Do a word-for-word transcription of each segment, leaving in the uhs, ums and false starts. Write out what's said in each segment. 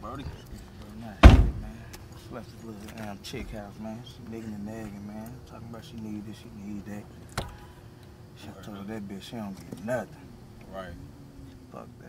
Brody. Nice shit, man. Left this little damn chick house, man. She nigging and nagging, man. Talking about she need this, she need that. She right. Told her that bitch she don't get nothing. Right. Fuck that.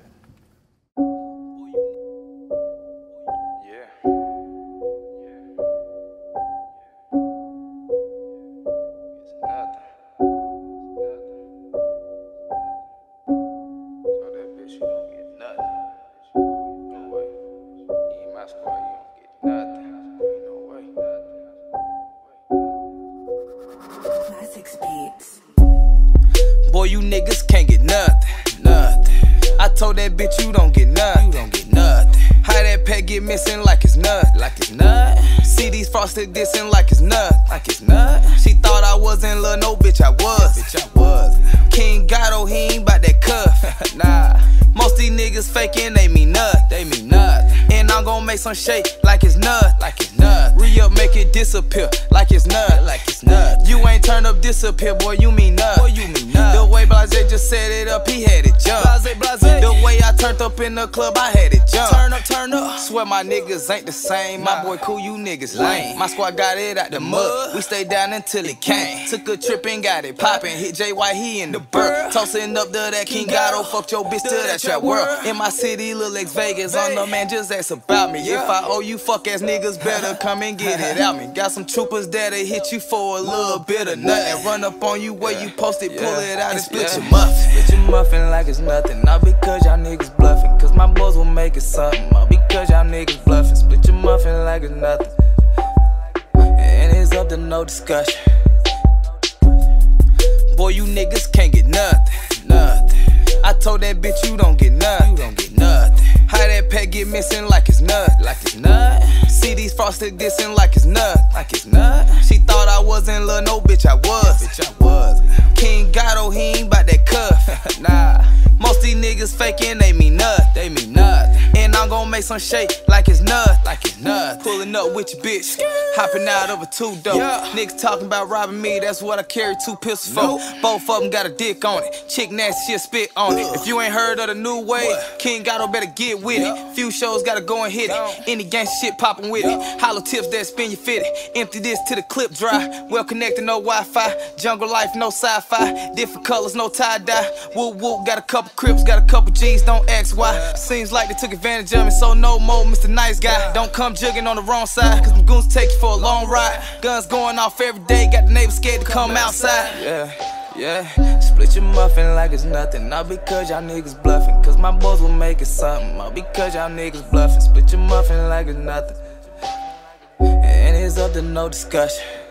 Boy, you niggas can't get nothing, nothing. I told that bitch you don't get nothing, you don't get nothing. How that pet get missing like it's nothing, like it's nothing. See these frosted dissing like it's nothing, like it's nothing. She thought I wasn't love, no bitch I was, bitch I was. King Gato, he ain't bout that cuff, nah. Most these niggas faking, they mean nothing, they mean nothing. And I'm gon' make some shake like it's nothing, like it's nothing. Re-up, make it disappear like it's nothing, like it's nothing. You ain't turn up, disappear, boy, you mean nothing. Boy, you mean nothing. The way Blase just set it up, he had it jump. Blase, Blase. The way I turned up in the club, I had it jump. Turn up, turn up. Swear my niggas ain't the same. My boy cool, you niggas lame. My squad got it out the mud. We stayed down until it came. Took a trip and got it poppin'. Hit J Y, he in the bird. Tossing up to that King Gato. Fucked your bitch to that trap world. In my city, Lil X Vegas. On the man, just ask about me. If I owe you fuck ass niggas, better come and get it out me. Got some troopers that'll hit you for a little bit of nothing. Run up on you where you posted, pull it out and split your muffin. Split your muffin like it's nothing. Not because y'all niggas bluffing. Cause my boys will make it something. All because y'all niggas bluffing. Split your muffin like it's nothing. And it's up to no discussion. Boy, you niggas can't get nothing, nothing. I told that bitch you don't get nothing, you don't get nothing. How that pet get missing like it's nothing, like it's nothing. See these frosted dissing like it's nothing, like it's nothing. She thought I wasn't love, no bitch I was, bitch I was. King Gato, he ain't bout that cuff, nah. Most these niggas faking, they mean nothing, they mean nothing. And I'm gon' make some shake like it's nothing, like it's nothing. Pulling up with your bitch, hopping out of a two dope. Yeah. Niggas talking about robbing me, that's what I carry two pistols for. Nope. Both of them got a dick on it, chick nasty, shit spit on it. If you ain't heard of the new wave, King Gato better get with it. Few shows gotta go and hit it, any gangsta shit poppin' with it. Hollow tips that spin your fitted, empty this till the clip dry. Well connected, no Wi-Fi, jungle life, no sci-fi. Different colors, no tie-dye, whoop whoop, got a couple Crips, got a couple G's, don't ask why. Seems like they took advantage of me, so no more Mister Nice Guy. Don't come jugging on the wrong side, cause them goons take you for a long ride. Guns going off every day, got the neighbors scared to come outside. Yeah, yeah, split your muffin like it's nothing. Not because y'all niggas bluffing, cause my boys will make it something. All because y'all niggas bluffing. Split your muffin like it's nothing. And it's up to no discussion.